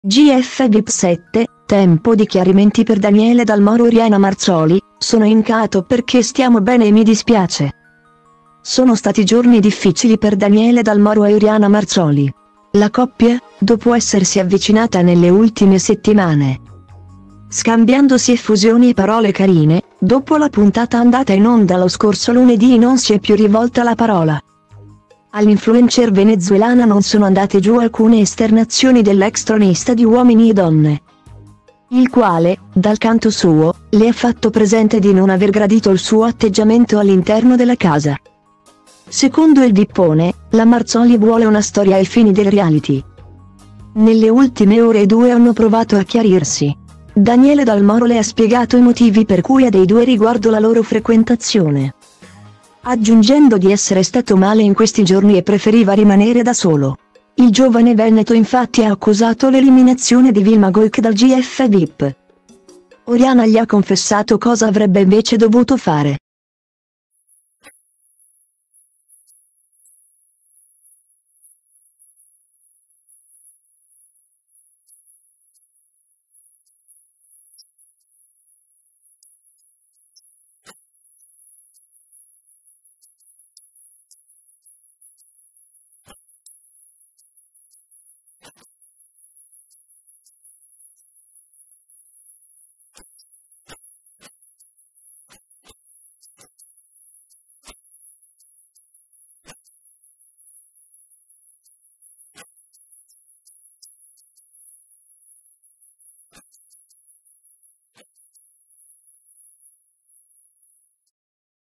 GF VIP 7, tempo di chiarimenti per Daniele Dalmoro e Oriana Marzoli. Sono incato perché stiamo bene e mi dispiace. Sono stati giorni difficili per Daniele Dalmoro e Oriana Marzoli. La coppia, dopo essersi avvicinata nelle ultime settimane, scambiandosi effusioni e parole carine, dopo la puntata andata in onda lo scorso lunedì non si è più rivolta la parola. All'influencer venezuelana non sono andate giù alcune esternazioni dell'ex tronista di Uomini e Donne, il quale, dal canto suo, le ha fatto presente di non aver gradito il suo atteggiamento all'interno della casa. Secondo il Vippone, la Marzoli vuole una storia ai fini del reality. Nelle ultime ore i due hanno provato a chiarirsi. Daniele Dalmoro le ha spiegato i motivi per cui ha dei due riguardo la loro frequentazione, aggiungendo di essere stato male in questi giorni e preferiva rimanere da solo. Il giovane veneto infatti ha accusato l'eliminazione di Vilma Goik dal GF VIP. Oriana gli ha confessato cosa avrebbe invece dovuto fare.